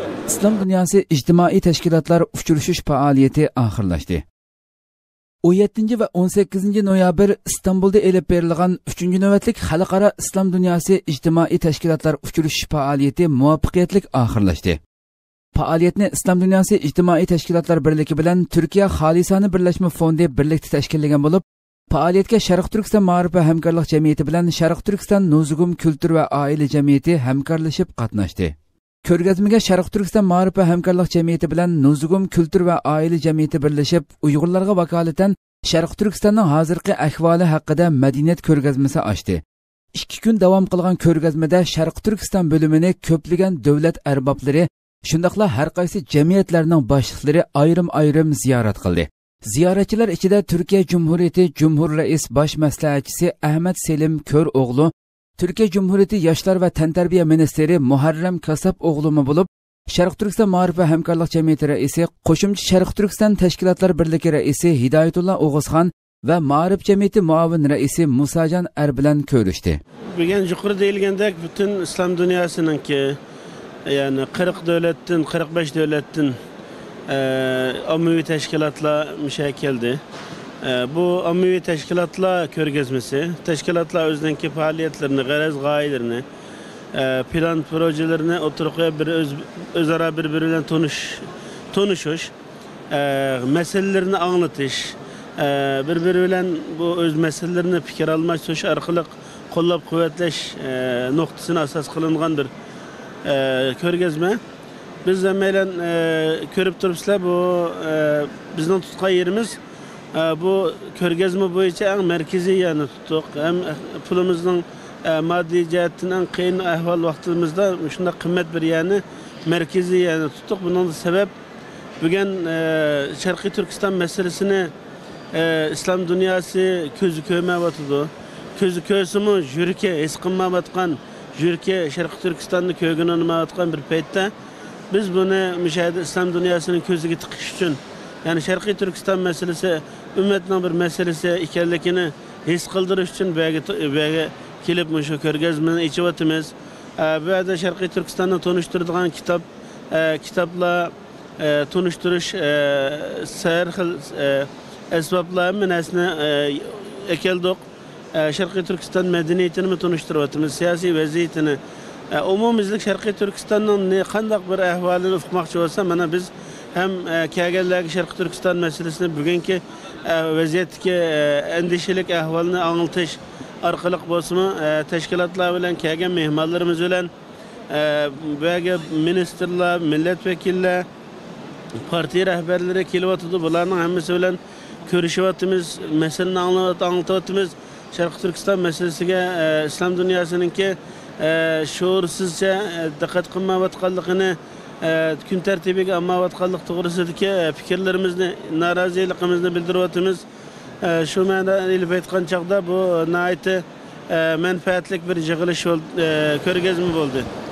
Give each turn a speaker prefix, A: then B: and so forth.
A: İslam Dünyası İctimai Teşkilatlar Uçuruşuş Faaliyeti ahırlaştı. 17 ve 18 noyabr İstanbul'da elip verilgan 3. növetlik Xalqaro İslam Dünyası İctimai Teşkilatlar Uçuruşuş Faaliyeti muvaffaqiyatlik ahırlaştı. Faaliyetni İslam Dünyası İctimai Teşkilatlar Birligi bilan Türkiye Xalisani Birleşme Fondi birlikte teşkillagan bolup, faaliyetga Sharq Turkiston Ma'rif va hamkorlik jamiyati bilan Sharq Turkiston Nuzugum Kültür va Oila jamiyati hamkorlashib qatnashdi. Ko'rgazmaga Sharq Turkiston Ma'rif va hamkorlik jamiyati bilan Nuzugum Kültür va Oila jamiyati birlashib, Uyg'urlarga vakolatan Sharq Turkistonning hozirgi ahvoli haqida madaniyat ko'rgazmasi ochdi. 2 kun davom qilgan ko'rgazmada Sharq Turkiston bo'limini ko'plagan davlat arboblari, shundaqla har qaysi jamiyatlarning boshliqlari ayrim-ayrim ziyorat qildi. Ziyoratchilar ichida Turkiya Cumhuriyeti Cumhur Rais bosh maslahatchisi Ahmad Selim Ko'ro'g'lu, Türkiye Cumhuriyeti Yaşlar ve Tenterbiye Ministeri Muharrem Kasap oğlumu bulup, Sharq Turkiston Ma'rif ve Hamkorlik Jamiyati Raisi, Qo'shimcha Sharq Turkiston Tashkilotlar Birligi Raisi Hidayatullah O'g'izxon ve Ma'rif Jamiyati Muavin Raisi Musajon Ar bilan ko'rishdi.
B: Bugün yuqori deyilgandek bütün İslam dünyasınınki, yani 40 devletin, 45 devletin ommaviy teşkilatlar müşakkeldi. Bu ommaviy teşkilatlar ko'rgazmasi, teşkilatlar o'zining faaliyetlerini, g'araz g'oyalarini, plan projelerini o'tirib o'zaro bir-biri bilan tanışış, meselelerini anlatış, bir-biri bilan bu öz meselelerini fikir almashish orqali qo'llab-quvvatlash nuqtasini asos qilingan bir ko'rgazma. Biz de meylen körüp turibsizlar, bu bizning tutgan yerimiz. Bu ko'rgazma bo'yicha eng merkezi yani tuttuk. Hem pulumuzning maddi jihatdan qiyin ahvol vaqtimizda shunda qimmat bir yani merkezi yani tuttuk. Bunun sebep bugün Sharqiy Turkiston meselesini İslam dünyası ko'zi ko'rmayotdi. Ko'zi ko'rsimi yurki his qilmayotgan, yurki Sharqiy Turkistonni ko'rgini olmayotgan bir paytda biz bunu müşahede İslam dünyasının ko'ziga tiqish uchun, yani Sharqiy Turkiston meselesi ümmetning bir meselesi ekanligini his qildirish uchun bu yerga kelib shu ko'rgazmani ichivyapmiz. Bu yerda Sharqiy Turkistonni tanishtiradigan kitoblar, tanishtirish har xil asboblar minasini ekeldik. Sharqiy Turkiston madaniyatini tanishtiryapmiz, siyosiy vaziyatini. Umumizlik Sharqiy Turkistonning qanday bir ahvolini uqmoqchi bo'lsa, mana biz hem kelganlarga Sharqiy Turkiston meselesini bugungi vaziyatdagi endişelik ahvolini anglatish orqali bo'lsa, tashkilotlar bilan kelgan mehmonlarimiz bilan bu yerga ministerlar, milletvekillar, partiya rahbarlari kelyapti. Bularning hammasi bilan ko'rishyapmiz, masalani anlatyapmiz. Sharqiy Turkiston meselesiga İslam dünyasınınki şuursizce diqqat qilmayotganligini, kun tartibiga olmayotganlik to'g'risidagi fikrlarimizni, noroziligimizni bildiryapmiz. Shu ma'noda ilib aytgan chaqda bu nihoyatda manfaatli bir yig'ilish ko'rgazma bo'ldi.